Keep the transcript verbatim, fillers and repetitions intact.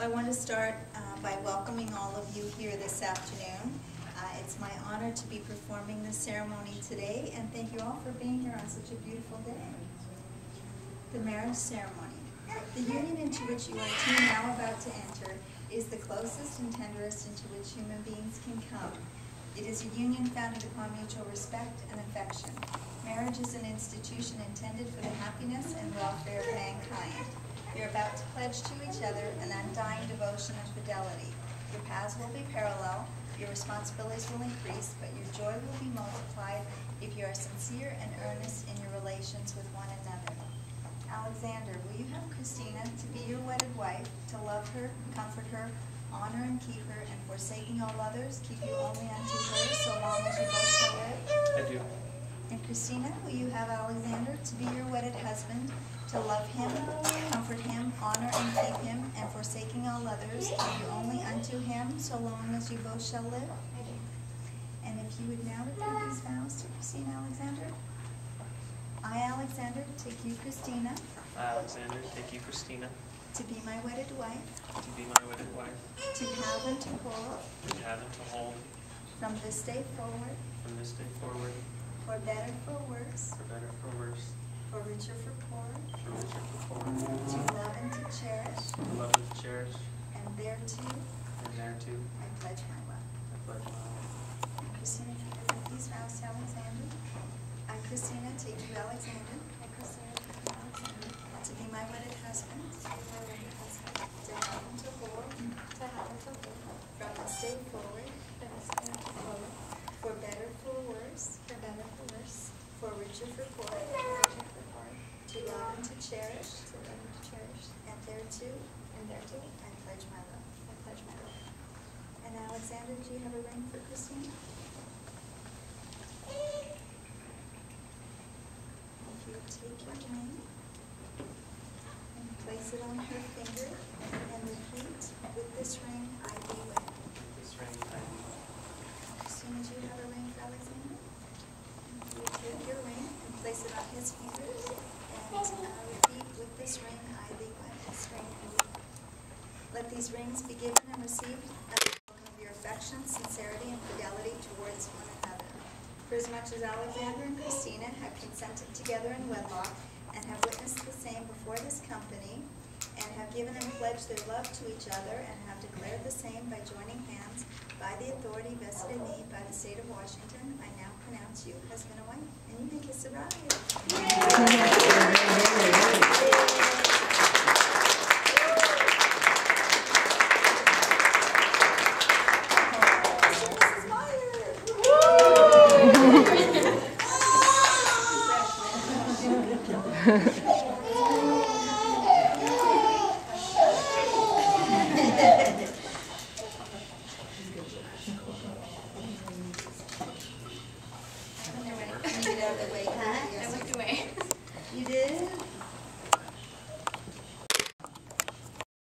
I want to start uh, by welcoming all of you here this afternoon. Uh, it's my honor to be performing this ceremony today, and thank you all for being here on such a beautiful day. The marriage ceremony. The union into which you are two now about to enter is the closest and tenderest into which human beings can come. It is a union founded upon mutual respect and affection. Marriage is an institution intended for the happiness and welfare of mankind. You're about to pledge to each other an undying devotion and fidelity. Your paths will be parallel, your responsibilities will increase, but your joy will be multiplied if you are sincere and earnest in your relations with one another. Alexander, will you have Christina to be your wedded wife, to love her, comfort her, honor and keep her, and forsaking all others, keep you only unto her, so long as you both shall live? I do. And Christina, will you have Alexander to be your wedded husband, to love him, comfort him, honor and keep him, and forsaking all others, keep you only unto him, so long as you both shall live? I do. And if you would now repeat these vows to Christina Alexander. I, Alexander, take you, Christina. I, Alexander, take you, Christina. To be my wedded wife. To be my wedded wife. To have and to hold. To have and to hold. From this day forward. From this day forward. For better, for worse. For better, for worse. For richer, for poorer. For richer, for poorer. To love and to cherish. To love and to cherish. And thereto. And thereto. I pledge my love. I pledge my love. And Christina, if you could read these vows to Alexander. I, Christina, take you, Alexander. I, Christina, take you, Alexander. To be my wedded husband. To be my wedded husband. To have and to hold. To have and to hold. From this day forward. From this day forward. For better, for worse. For better, for worse. For richer, for poorer. For richer, for poorer. To love and to cherish. To love and to cherish. And thereto. And thereto. I pledge my love. I pledge my love. And Alexander, do you have a ring for Christina? If you would take your ring and place it on her finger and repeat, with this ring I be wed. This ring I do. As soon as you have a ring for Alexander, you would take your ring and place it on his finger and uh, repeat, with this ring I be wed. This ring I be wed. Let these rings be given and received as a token of your affection, sincerity, and fidelity towards one another. For as much as Alexander and Christina have consented together in wedlock and have witnessed the same before this company, and have given and pledged their love to each other, and have declared the same by joining hands by the authority vested in me by the state of Washington, I now pronounce you husband and wife, and you may kiss the bride. Get out of the way.